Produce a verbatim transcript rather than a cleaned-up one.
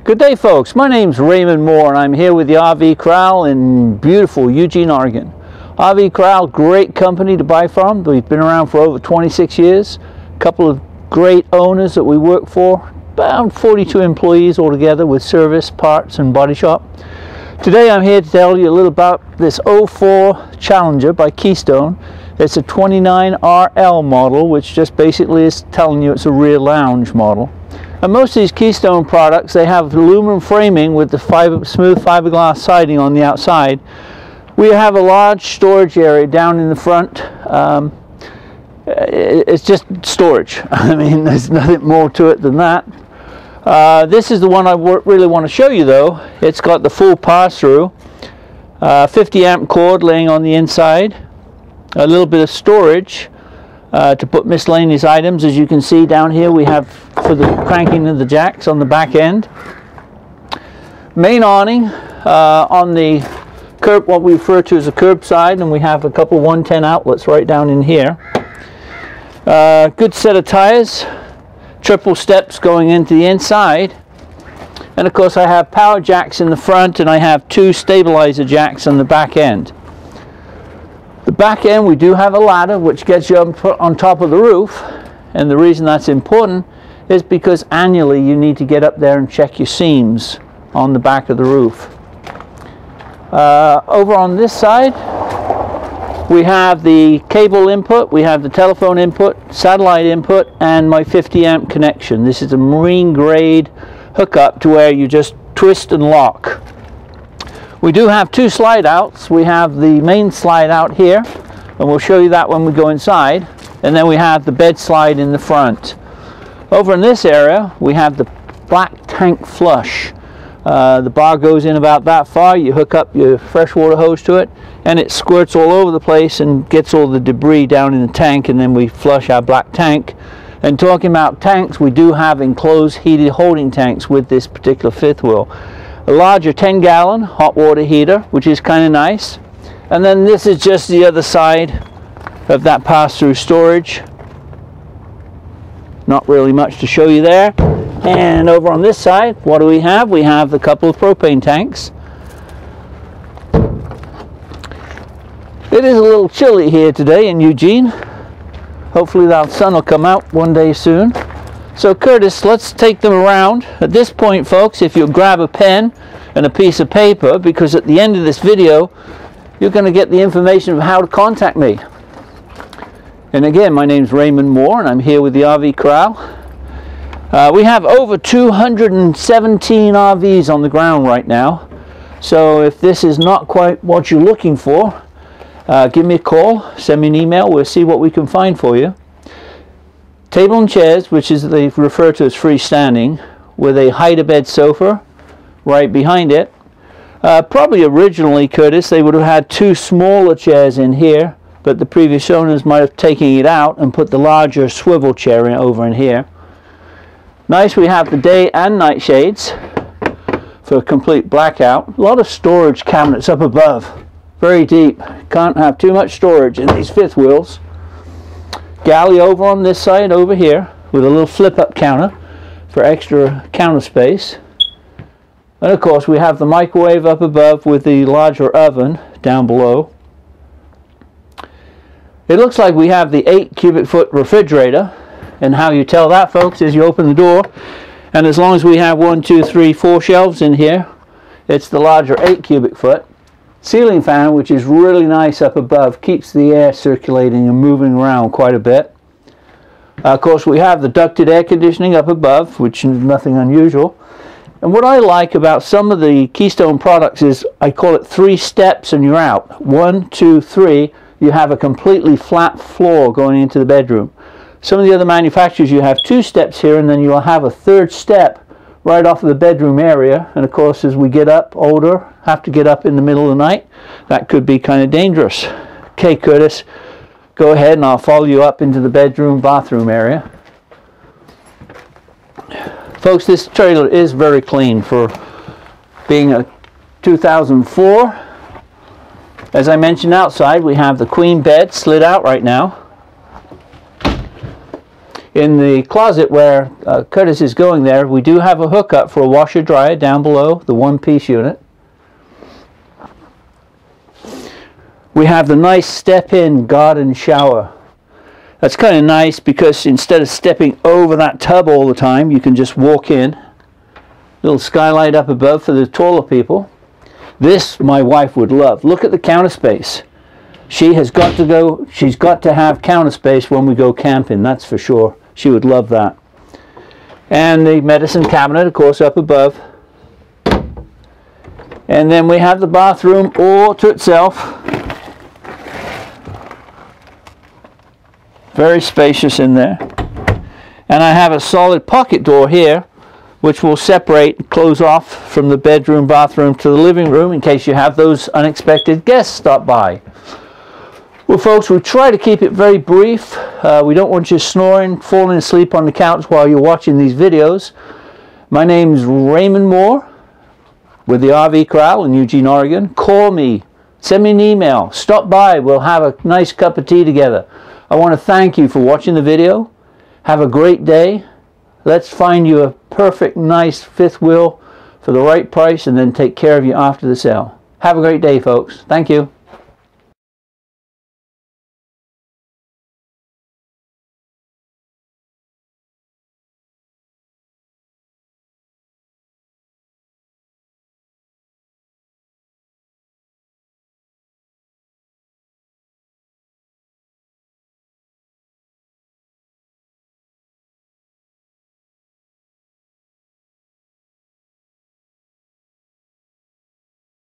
Good day, folks. My name's Raymond Moore and I'm here with the R V Corral in beautiful Eugene, Oregon. R V Corral, great company to buy from. We've been around for over twenty-six years. A couple of great owners that we work for. About forty-two employees altogether with service, parts and body shop. Today I'm here to tell you a little about this oh four Challenger by Keystone. It's a twenty-nine R L model, which just basically is telling you it's a rear lounge model. And most of these Keystone products, they have aluminum framing with the fiber, smooth fiberglass siding on the outside. We have a large storage area down in the front. Um, it's just storage. I mean, there's nothing more to it than that. Uh, this is the one I really want to show you though. It's got the full pass-through, uh, fifty amp cord laying on the inside, a little bit of storage uh, to put miscellaneous items. As you can see down here, we have for the cranking of the jacks on the back end. Main awning uh, on the curb, what we refer to as a curbside, and we have a couple one ten outlets right down in here. Uh, good set of tires, triple steps going into the inside, and of course I have power jacks in the front and I have two stabilizer jacks on the back end. The back end, we do have a ladder which gets you up on top of the roof, and the reason that's important is because annually you need to get up there and check your seams on the back of the roof. Uh, over on this side we have the cable input, we have the telephone input, satellite input, and my fifty amp connection. This is a marine grade hookup to where you just twist and lock. We do have two slide outs. We have the main slide out here, and we'll show you that when we go inside, and then we have the bed slide in the front. Over in this area we have the black tank flush. Uh, the bar goes in about that far. You hook up your freshwater hose to it and it squirts all over the place and gets all the debris down in the tank, and then we flush our black tank. And talking about tanks, we do have enclosed heated holding tanks with this particular fifth wheel. A larger ten gallon hot water heater, which is kind of nice. And then this is just the other side of that pass-through storage. Not really much to show you there. And over on this side, what do we have? We have a couple of propane tanks. It is a little chilly here today in Eugene. Hopefully that sun will come out one day soon. So Curtis, let's take them around. At this point, folks, if you'll grab a pen and a piece of paper, because at the end of this video you're going to get the information of how to contact me. And again, my name's Raymond Moore and I'm here with the R V Corral. Uh, we have over two hundred seventeen R Vs on the ground right now. So if this is not quite what you're looking for, uh, give me a call, send me an email, we'll see what we can find for you. Table and chairs, which is they refer to as freestanding, with a hide-a-bed sofa right behind it. Uh, probably originally, Curtis, they would have had two smaller chairs in here, but the previous owners might have taken it out and put the larger swivel chair in over in here. Nice, we have the day and night shades for a complete blackout. A lot of storage cabinets up above, very deep. Can't have too much storage in these fifth wheels. Galley over on this side over here with a little flip-up counter for extra counter space. And of course we have the microwave up above with the larger oven down below. It looks like we have the eight cubic foot refrigerator, and how you tell that, folks, is you open the door, and as long as we have one, two, three, four shelves in here, it's the larger eight cubic foot. Ceiling fan, which is really nice up above, keeps the air circulating and moving around quite a bit. Uh, of course we have the ducted air conditioning up above, which is nothing unusual. And what I like about some of the Keystone products is I call it three steps and you're out. One, two, three. You have a completely flat floor going into the bedroom. Some of the other manufacturers, you have two steps here and then you'll have a third step right off of the bedroom area. And of course, as we get up older, have to get up in the middle of the night, that could be kind of dangerous. Okay, Curtis, go ahead and I'll follow you up into the bedroom bathroom area. Folks, this trailer is very clean for being a two thousand four. As I mentioned, outside we have the queen bed slid out right now. In the closet where uh, Curtis is going there, we do have a hookup for a washer dryer down below the one-piece unit. We have the nice step-in garden shower. That's kind of nice because instead of stepping over that tub all the time, you can just walk in. Little skylight up above for the taller people. This my wife would love. Look at the counter space. She has got to go, she's got to have counter space when we go camping, that's for sure. She would love that. And the medicine cabinet, of course, up above. And then we have the bathroom all to itself. Very spacious in there. And I have a solid pocket door here, which will separate and close off from the bedroom, bathroom to the living room in case you have those unexpected guests stop by. Well, folks, we try to keep it very brief. Uh, we don't want you snoring, falling asleep on the couch while you're watching these videos. My name is Raymond Moore with the R V Corral in Eugene, Oregon. Call me, send me an email, stop by, we'll have a nice cup of tea together. I want to thank you for watching the video. Have a great day. Let's find you a perfect, nice fifth wheel for the right price and then take care of you after the sale. Have a great day, folks. Thank you.